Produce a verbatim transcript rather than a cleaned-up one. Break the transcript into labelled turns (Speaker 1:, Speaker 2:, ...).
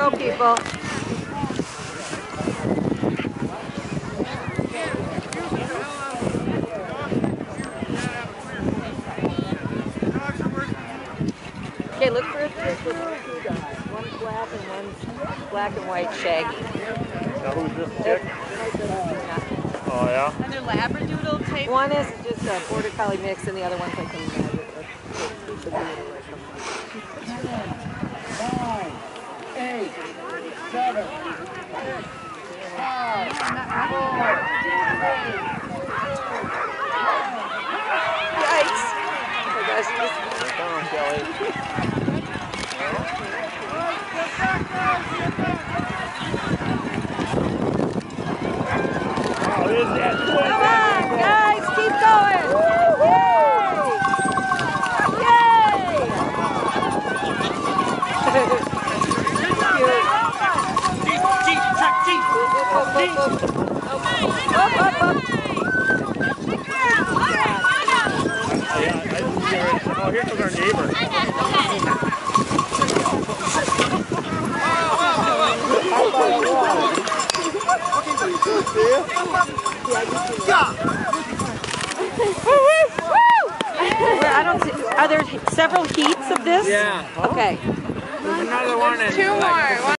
Speaker 1: go, people. Okay, look for two dogs. One's black and one's black and white shaggy.
Speaker 2: Now who's this chick? Oh yeah?
Speaker 3: And they're Labradoodle type?
Speaker 1: One is just a border collie mix and the other one's like a
Speaker 4: Nine, eight, seven, six, five, four, three.
Speaker 1: Yikes! Oh my gosh, just
Speaker 2: Come on, Kelly. Oh, is that
Speaker 1: come on, guys, keep going!
Speaker 2: Oh, here comes our neighbor.
Speaker 1: I don't see, are there several heats of this?
Speaker 2: Yeah.
Speaker 1: Okay.
Speaker 2: There's another one.
Speaker 3: Two more.